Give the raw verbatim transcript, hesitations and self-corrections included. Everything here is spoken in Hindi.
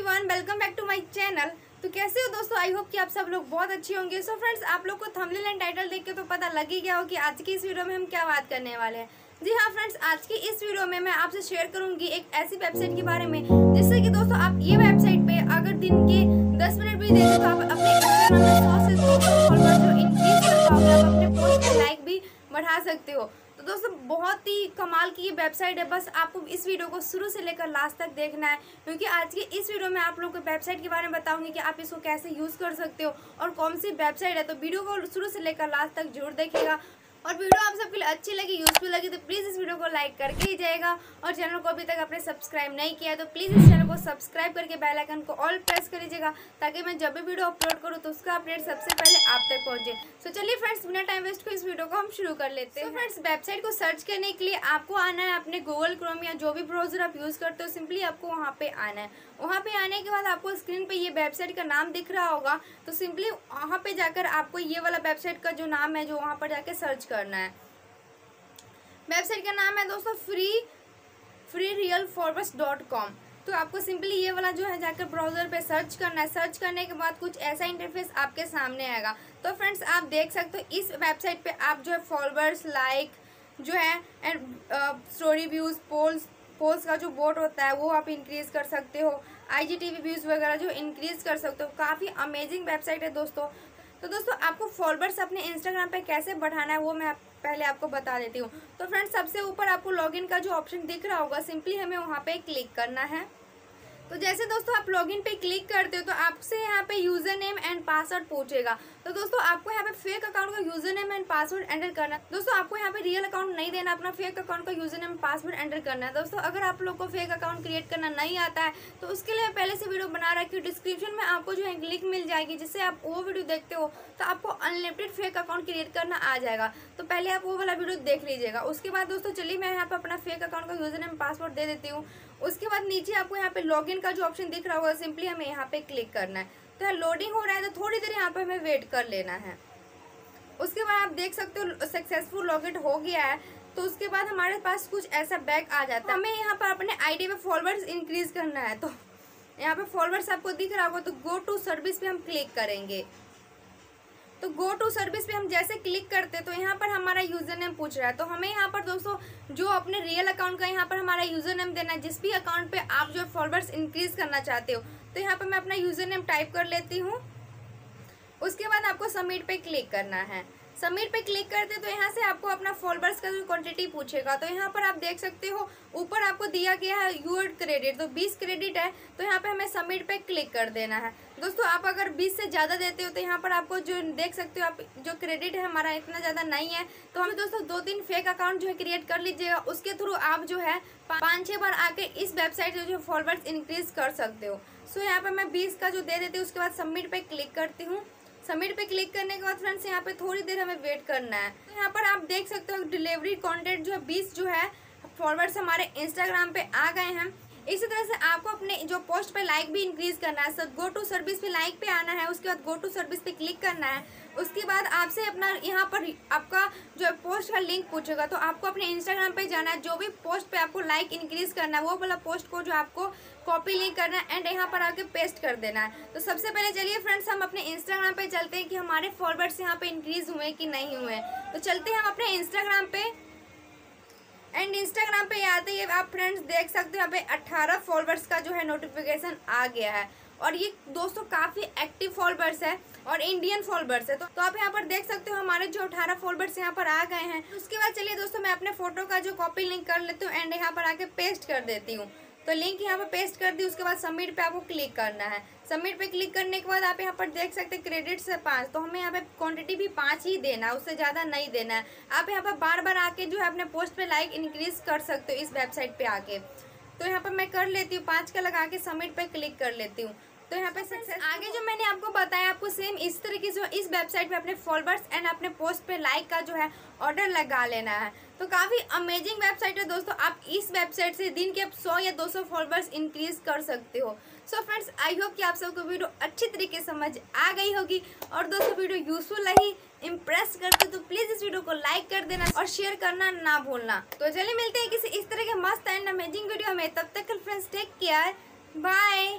Everyone, welcome back to my channel. तो कैसे हो दोस्तों? आई होप कि आप सब लोग बहुत अच्छे होंगे। सो फ्रेंड्स, आप लोग को थंबनेल एंड टाइटल देख के तो पता लग ही गया हो कि आज की इस वीडियो में हम क्या बात करने वाले हैं। जी हाँ फ्रेंड्स, आज की इस वीडियो में मैं आपसे शेयर करूंगी एक ऐसी वेबसाइट के बारे में जिससे कि दोस्तों आप ये वेबसाइट पे अगर दिन के दस मिनट भी देते तो आप अपने इंस्टाग्राम में सौ से दो सौ फॉलोअर जो इंक्रीज कर पाओगे, आप अपने पोस्ट पे लाइक भी बढ़ा सकते हो। तो दोस्तों बहुत ही कमाल की ये वेबसाइट है, बस आपको इस वीडियो को शुरू से लेकर लास्ट तक देखना है, क्योंकि आज की इस वीडियो में आप लोगों को वेबसाइट के बारे में बताऊंगी कि आप इसको कैसे यूज़ कर सकते हो और कौन सी वेबसाइट है। तो वीडियो को शुरू से लेकर लास्ट तक जरूर देखिएगा। और वीडियो आप सबके लिए अच्छी लगी, यूजफुल लगी तो प्लीज़ इस वीडियो को लाइक करके ही जाएगा। और चैनल को अभी तक आपने सब्सक्राइब नहीं किया है तो प्लीज़ इस चैनल को सब्सक्राइब करके बेल आइकन को ऑल प्रेस कर लीजिएगा, ताकि मैं जब भी वीडियो अपलोड करूँ तो उसका अपडेट सबसे पहले आप तक पहुँचे। तो चलिए फ्रेंड्स, बिना टाइम वेस्ट को इस वीडियो को हम शुरू कर लेते हैं। तो फ्रेंड्स, वेबसाइट को सर्च करने के लिए आपको आना है अपने गूगल क्रोम या जो भी ब्राउजर आप यूज़ करते हो, सिंपली आपको वहाँ पे आना है। वहाँ पे आने के बाद आपको स्क्रीन पे ये वेबसाइट का नाम दिख रहा होगा, तो सिंपली वहाँ पे जाकर आपको ये वाला वेबसाइट का जो नाम है जो वहाँ पर जाके सर्च करना है। वेबसाइट का नाम है दोस्तों free free real forwards dot com. तो आपको सिंपली ये वाला जो है जाकर ब्राउजर पे सर्च करना है। सर्च करने के बाद कुछ ऐसा इंटरफेस आपके सामने आएगा। तो फ्रेंड्स, आप देख सकते हो इस वेबसाइट पे आप जो है फॉलोअर्स, लाइक जो है and story views, polls polls का जो बोट होता है वो आप इंक्रीज कर सकते हो। आईजीटीवी व्यूज वगैरह जो इंक्रीज कर सकते हो। काफ़ी अमेजिंग वेबसाइट है दोस्तों। तो दोस्तों आपको फॉलोअर्स अपने इंस्टाग्राम पे कैसे बढ़ाना है वो मैं पहले आपको बता देती हूँ। तो फ्रेंड्स, सबसे ऊपर आपको लॉगिन का जो ऑप्शन दिख रहा होगा, सिंपली हमें वहाँ पे क्लिक करना है। तो जैसे दोस्तों आप लॉगिन पे क्लिक करते हो तो आपसे यहाँ पे यूजर नेम एंड पासवर्ड पूछेगा। तो दोस्तों आपको यहाँ पे फेक अकाउंट का user name and password enter करना है। दोस्तों आपको यहाँ पे रियल अकाउंट नहीं देना, अपना फेक अकाउंट का यूजर नेम पासवर्ड एंटर करना है। दोस्तों अगर आप लोग को फेक अकाउंट क्रिएट करना नहीं आता है तो उसके लिए पहले से वीडियो बना रखी हूँ, डिस्क्रिप्शन में आपको जो है लिंक मिल जाएगी, जिससे आप वो वीडियो देखते हो तो आपको अनलिमिटेड फेक अकाउंट क्रिएट करना आ जाएगा। तो पहले आप वो वाला वीडियो देख लीजिएगा। उसके बाद दोस्तों चलिए मैं यहाँ पे अपना फेक अकाउंट का यूजर नेम पासवर्ड दे देती हूँ। उसके बाद नीचे आपको यहाँ पे लॉगिन का जो ऑप्शन दिख रहा होगा, सिंपली हमें यहाँ पे क्लिक करना है। तो यहाँ लोडिंग हो रहा है तो थोड़ी देर यहाँ पे हमें वेट कर लेना है। उसके बाद आप देख सकते हो सक्सेसफुल लॉगिन हो गया है। तो उसके बाद हमारे पास कुछ ऐसा बैग आ जाता है। हमें यहाँ पर अपने आईडी पे फॉलोअर्स इंक्रीज करना है। तो यहाँ पे फॉलोअर्स आपको दिख रहा होगा, तो गो टू सर्विस पे हम क्लिक करेंगे। तो गो टू सर्विस पे हम जैसे क्लिक करते हैं तो यहाँ पर हमारा यूजर नेम पूछ रहा है। तो हमें यहाँ पर दोस्तों जो अपने रियल अकाउंट का यहाँ पर हमारा यूजर नेम देना है, जिस भी अकाउंट पे आप जो फॉलोअर्स इंक्रीज करना चाहते हो। तो यहाँ पर मैं अपना यूजर नेम टाइप कर लेती हूँ। उसके बाद आपको सबमिट पे क्लिक करना है। सबमिट पे क्लिक करते तो यहाँ से आपको अपना फॉलोअर्स का जो क्वांटिटी पूछेगा। तो यहाँ पर आप देख सकते हो ऊपर आपको दिया गया है यूर क्रेडिट, तो बीस क्रेडिट है। तो यहाँ पे हमें सबमिट पे क्लिक कर देना है। दोस्तों आप अगर बीस से ज़्यादा देते हो तो यहाँ पर आपको जो देख सकते हो आप जो क्रेडिट है हमारा इतना ज़्यादा नहीं है। तो हमें दोस्तों दो तीन फेक अकाउंट जो है क्रिएट कर लीजिएगा। उसके थ्रू आप जो है पाँच छः बार आके इस वेबसाइट से जो फॉलोअर्स इंक्रीज कर सकते हो। सो यहाँ पर मैं बीस का जो दे देती हूँ, उसके बाद सबमिट पे क्लिक करती हूँ। सबमिट पे क्लिक करने के बाद फ्रेंड्स यहाँ पे थोड़ी देर हमें वेट करना है। तो यहाँ पर आप देख सकते हो डिलीवरी कॉन्टेंट जो है बीस जो है फॉलोअर्स हमारे इंस्टाग्राम पे आ गए हैं। इसी तरह से आपको अपने जो पोस्ट पे लाइक भी इंक्रीज करना है। सर गो टू सर्विस पे लाइक पे आना है। उसके बाद गो टू सर्विस पे क्लिक करना है। उसके बाद आपसे अपना यहाँ पर आपका जो पोस्ट का लिंक पूछेगा। तो आपको अपने इंस्टाग्राम पे जाना है, जो भी पोस्ट पे आपको लाइक इंक्रीज करना है वो वाला पोस्ट को जो आपको कॉपी लिंक करना है एंड यहाँ पर आके पेस्ट कर देना है। तो सबसे पहले चलिए फ्रेंड्स हम अपने इंस्टाग्राम पे चलते हैं कि हमारे फॉलोअर्स यहाँ पे इंक्रीज हुए कि नहीं हुए। तो चलते हैं हम अपने इंस्टाग्राम पे एंड इंस्टाग्राम पे आते ही आप फ्रेंड्स देख सकते हो यहाँ पे अठारह फॉलोअर्स का जो है नोटिफिकेशन आ गया है। और ये दोस्तों काफ़ी एक्टिव फॉलोअर्स है और इंडियन फॉलोअर्स है। तो, तो आप यहाँ पर देख सकते हो हमारे जो अठारह फॉलोअर्स यहाँ पर आ गए हैं। उसके बाद चलिए दोस्तों मैं अपने फोटो का जो कॉपी लिंक कर लेती हूँ एंड यहाँ पर आके पेस्ट कर देती हूँ। तो लिंक यहाँ पर पेस्ट कर दी। उसके बाद सबमिट पे आपको क्लिक करना है। सबमिट पे क्लिक करने के बाद आप यहाँ पर देख सकते हैं क्रेडिट से पाँच। तो हमें यहाँ पे क्वांटिटी भी पाँच ही देना है, उससे ज़्यादा नहीं देना है। आप यहाँ पर बार बार आके जो है अपने पोस्ट पे लाइक इंक्रीज कर सकते हो इस वेबसाइट पे आके। तो यहाँ पर मैं कर लेती हूँ, पाँच का लगा के सबमिट पे क्लिक कर लेती हूँ। तो यहाँ पे सक्सेस आगे जो मैंने आपको बताया, आपको सेम इस तरीके से इस वेबसाइट पे अपने फॉलोअर्स एंड अपने पोस्ट पे लाइक का जो है ऑर्डर लगा लेना है। तो काफ़ी अमेजिंग वेबसाइट है दोस्तों। आप इस वेबसाइट से दिन के सौ या दो सौ फॉलोअर्स इंक्रीज कर सकते हो। सो फ्रेंड्स, आई होप कि आप सबको वीडियो अच्छी तरीके से समझ आ गई होगी। और दोस्तों वीडियो यूजफुल रही, इम्प्रेस करते तो प्लीज़ इस वीडियो को लाइक कर देना और शेयर करना ना भूलना। तो चलिए मिलते हैं किसी इस तरह के मस्त एंड अमेजिंग वीडियो में। तब तक फ्रेंड्स टेक केयर, बाय।